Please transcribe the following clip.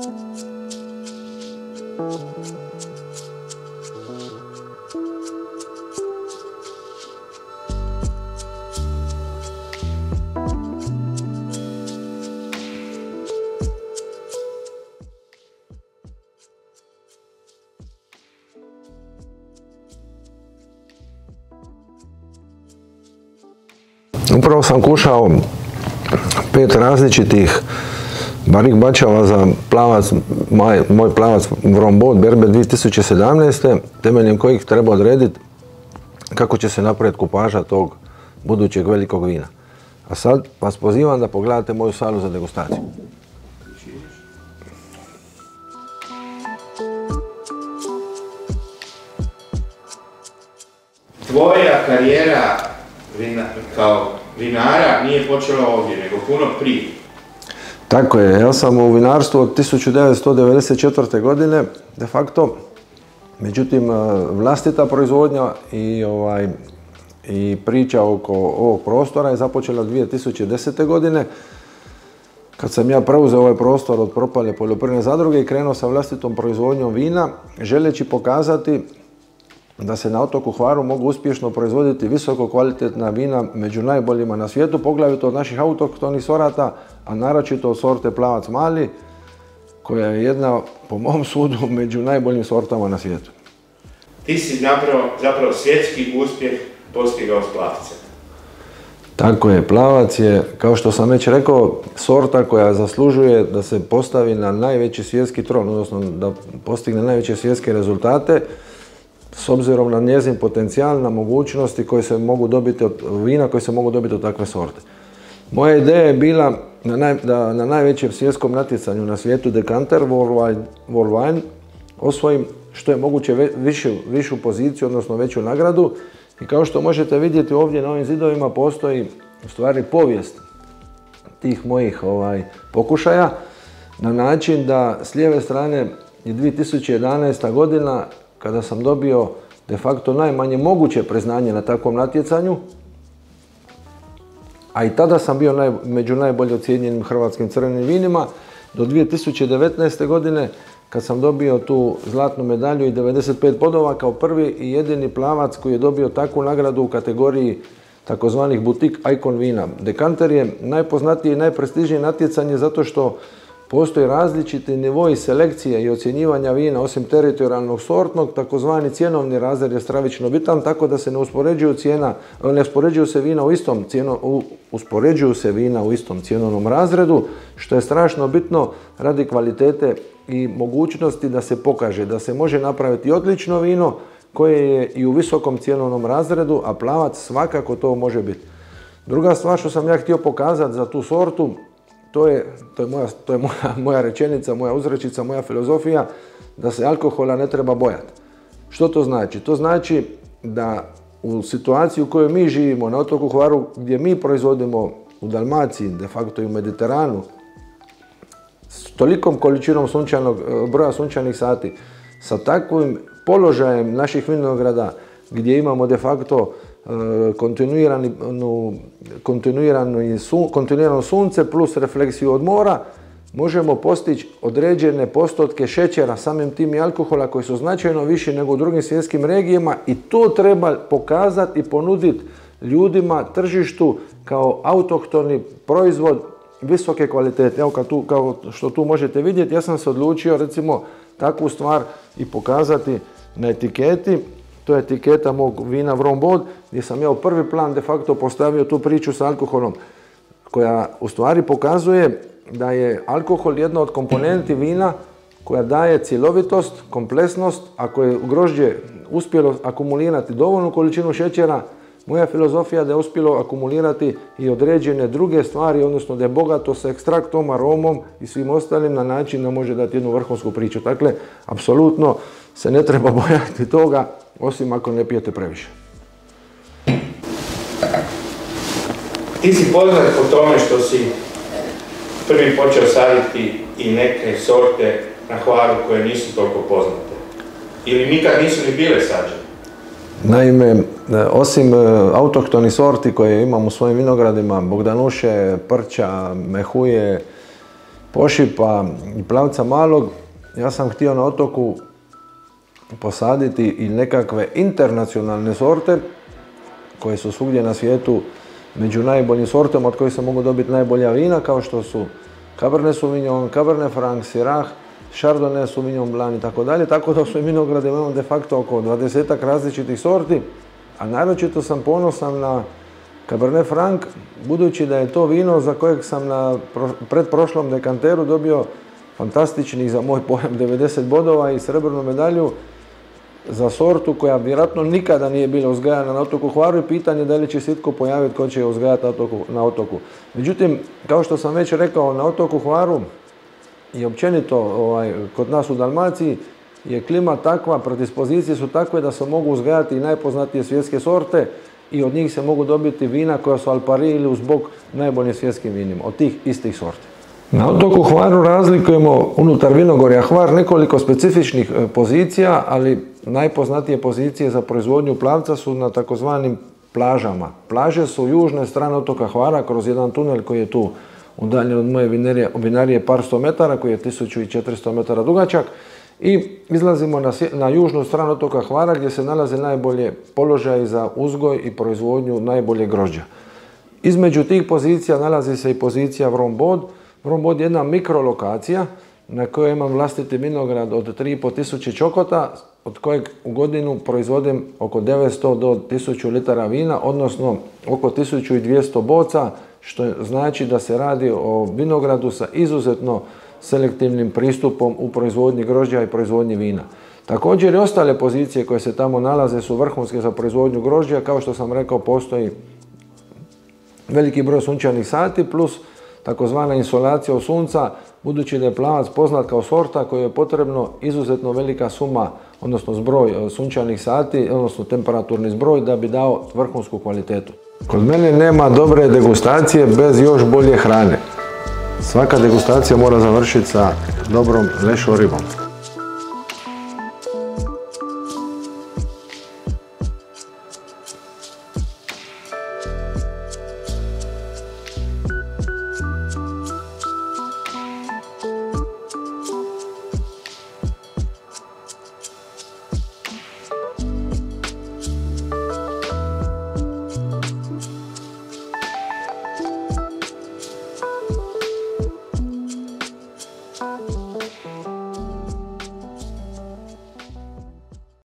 Upravo sam kušao 5 različitih barik bačava za plavac, moj plavac Vrombod berbe 2017. temeljem kojih treba odrediti kako će se napraviti kupaža tog budućeg velikog vina. A sad vas pozivam da pogledate moju salu za degustaciju. Tvoja karijera kao vinara nije počela ovdje, nego puno prije. Tako je, ja sam u vinarstvu od 1994. godine, de facto, međutim, vlastita proizvodnja i priča oko ovog prostora je započela 2010. godine, kad sam ja preuzeo ovaj prostor od propale poljoprivredne zadruge i krenuo sa vlastitom proizvodnjom vina, želeći pokazati da se na otoku Hvaru mogu uspješno proizvoditi visoko kvalitetna vina među najboljima na svijetu, poglavito od naših autohtonih sorata, a naročito od sorte Plavac Mali, koja je jedna, po mom sudu, među najboljim sortama na svijetu. Ti si zapravo svjetski uspjeh postigao s Plavcem. Tako je, Plavac je, kao što sam već rekao, sorta koja zaslužuje da se postavi na najveći svjetski tron, odnosno da postigne najveće svjetske rezultate, s obzirom na njezin potencijal, na mogućnosti koje se mogu dobiti od vina, koje se mogu dobiti od takve sorte. Moja ideja je bila da na najvećem svjetskom natjecanju na svijetu Decanter World Wine osvojim što je moguće višu poziciju, odnosno veću nagradu. I kao što možete vidjeti ovdje na ovim zidovima postoji u stvari povijest tih mojih pokušaja, na način da s lijeve strane je 2011. godina kada sam dobio de facto najmanje moguće priznanje na takvom natjecanju, a i tada sam bio među najbolje ocijenjenim hrvatskim crvenim vinima, do 2019. godine kad sam dobio tu zlatnu medalju i 95 bodova kao prvi i jedini plavac koji je dobio takvu nagradu u kategoriji takozvanih butik icon vina. Decanter je najpoznatije i najprestižnije natjecanje zato što postoji različiti nivoi selekcije i ocjenjivanja vina, osim teritorijalnog sortnog, takozvani cjenovni razred je stravično bitan, tako da se uspoređuju se vina u istom cjenovnom razredu, što je strašno bitno radi kvalitete i mogućnosti da se pokaže da se može napraviti odlično vino koje je i u visokom cjenovnom razredu, a Plavac svakako to može biti. Druga stvar što sam ja htio pokazati za tu sortu, to je moja rečenica, moja uzrečica, moja filozofija, da se alkohola ne treba bojati. Što to znači? To znači da u situaciji u kojoj mi živimo na otoku Hvaru, gdje mi proizvodimo u Dalmaciji, de facto i u Mediteranu, s tolikom količinom broja sunčanih sati, sa takvim položajem naših vinograda, gdje imamo de facto kontinuirano sunce plus refleksiju od mora, možemo postići određene postotke šećera, samim tim i alkohola, koji su značajno viši nego u drugim svjetskim regijama, i to treba pokazati i ponuditi ljudima, tržištu, kao autohtoni proizvod visoke kvalitete. Evo kao što tu možete vidjeti, ja sam se odlučio recimo takvu stvar i pokazati na etiketi. To je etiketa mog vina Vrombod, gdje sam ja u prvi plan de facto postavio tu priču sa alkoholom, koja u stvari pokazuje da je alkohol jedna od komponenti vina koja daje cjelovitost, kompleksnost. Ako je grožđe uspjelo akumulirati dovoljnu količinu šećera, moja filozofija da je uspjelo akumulirati i određene druge stvari, odnosno da je bogato sa ekstraktom, aromom i svim ostalim na način da može dati jednu vrhunsku priču. Dakle, apsolutno se ne treba bojati toga, osim ako ne pijete previše. Ti si poznat po tome što si prvi počeo saditi i neke sorte na Hvaru koje nisu toliko poznate. Ili nikad nisu ni bile sađene. Naime, osim autohtonih sorti koje imam u svojim vinogradima, Bogdanuše, Prča, Mehuje, Pošipa i Plavca malog, ja sam htio na otoku posaditi i nekakve internacionalne sorte koje su svugdje na svijetu među najboljim sortama od kojih se mogu dobiti najbolja vina, kao što su Cabernet Sauvignon, Cabernet Franc, Syrah, Chardonnay, Sauvignon Blanc i tako dalje. Tako da su vinograde imamo de facto oko 20 različitih sorti, a naročito sam ponosan na Cabernet Franc, budući da je to vino za kojeg sam na pretprošlom dekanteru dobio fantastičnih, za moj pojam, 90 bodova i srebrnu medalju za sortu koja vjerojatno nikada nije bila uzgajana na otoku Hvaru i pitanje da li će se itko pojaviti ko će je uzgajati na otoku. Međutim, kao što sam već rekao, na otoku Hvaru i općenito kod nas u Dalmaciji je klima takva, predispozicije su takve da se mogu uzgajati i najpoznatije svjetske sorte i od njih se mogu dobiti vina koja su al pari ili uz bok najboljim svjetskim vinima, od tih istih sorti. Na otoku Hvaru razlikujemo unutar vinogorja Hvar nekoliko specifičnih pozicija, ali najpoznatije pozicije za proizvodnju plavca su na takozvanim plažama. Plaže su južne strane otoka Hvara kroz jedan tunel koji je tu udaljen od moje vinarije par sto metara, koji je 1400 metara dugačak, i izlazimo na južnu stranu otoka Hvara gdje se nalaze najbolje položaje za uzgoj i proizvodnju najbolje grožđa. Između tih pozicija nalazi se i pozicija Vrombood. Vrombood je jedna mikrolokacija na kojoj imam vlastiti vinograd od 3500 čokota, od kojeg u godinu proizvodim oko 900 do 1000 litara vina, odnosno oko 1200 boca, što znači da se radi o vinogradu sa izuzetno selektivnim pristupom u proizvodnji grožđa i proizvodnji vina. Također i ostale pozicije koje se tamo nalaze su vrhunske za proizvodnju grožđa. Kao što sam rekao, postoji veliki broj sunčanih sati plus takozvana insolacija od sunca, budući da je plavac poznat kao sorta kojoj je potrebno izuzetno velika suma, odnosno zbroj sunčanih sati, odnosno temperaturni zbroj da bi dao vrhunsku kvalitetu. Kod mene nema dobre degustacije bez još bolje hrane. Svaka degustacija mora završiti sa dobrom lešom ribom.